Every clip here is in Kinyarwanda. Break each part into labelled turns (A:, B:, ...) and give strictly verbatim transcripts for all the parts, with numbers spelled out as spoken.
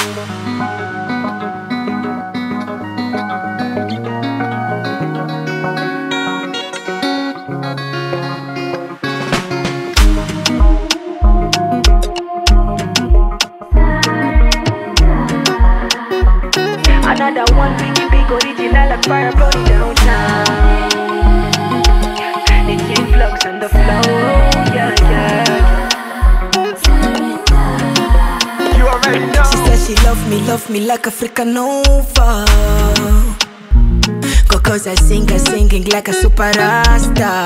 A: Another one big, big original like fire burning downtown. It's in Floks on the flow, yeah, yeah. You already know. She said she love me, love me like Africa Nova. Cause I sing, I singing like a super rasta.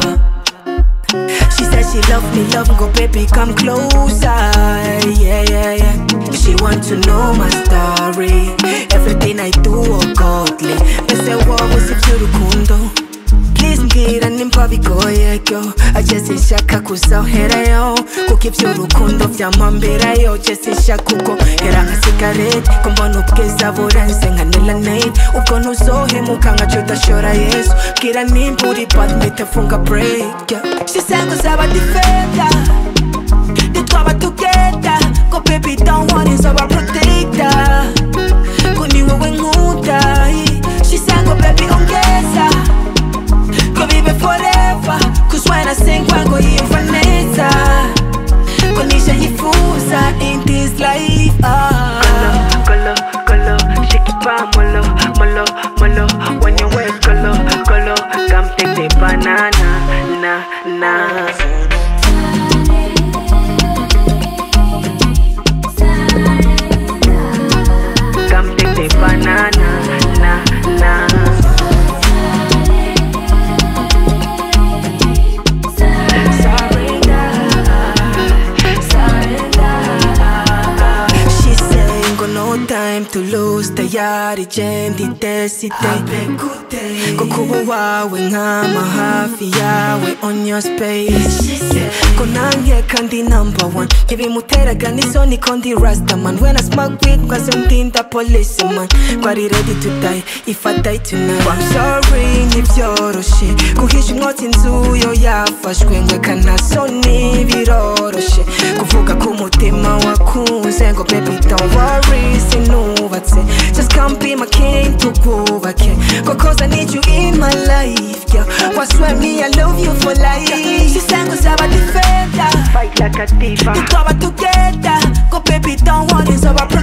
A: She said she love me, love me, go baby, come closer. Yeah, yeah, yeah. She want to know my story. Everything I do, oh godly. They say, what was if you're kundo? Please ngira nimpa bigoye yo. Ajese shaka kuzohera yo. Kukivyo rukundo vya mambera yo. Jese shaka uko hera nga cigarette. Kumbona ubwiza burenze nka Nelanade. Ubwo ntuzohemuka nka Juda shora Yesu. Bwira nimba uri bad mpite funga break yo. She sang uzaba defender. Nitwaba together. Go baby don't want it so I protect her. Kuni wewe nkunda. She sang go baby ongeza. Go vive forever. Cause when I sing wango yifaneza. Konisha yifuza in this life. Ah. Golo, golo, golo. Shake it pa molo, molo, molo. When you wake golo, golo. Come take the banana, na, na. Come take the banana, na, na. Sarrenda, Sarrenda. She saying go no time to lose. Tayari jendi desite. Kukubu wawe ngama hafi yawe on your space. Konange kandi number one. Give him muteraga nisoni kondi rasta man. When I smoke weed cause I'm the police man. Quite ready to die if I die tonight. I'm sorry nivyoroshe. Kuhisha umwotsi nzuyo yafashwe ngwekana soni biroroshe. Kuvuga kumutima wakunze ngo baby don't worry sinubatse. Just come be my king tukubake. Cause I need you in my life, yeah. What's swear me, I love you for life. She sang uzaba defender. Fight like a diva. Nitwaba together. Go baby don't want it so I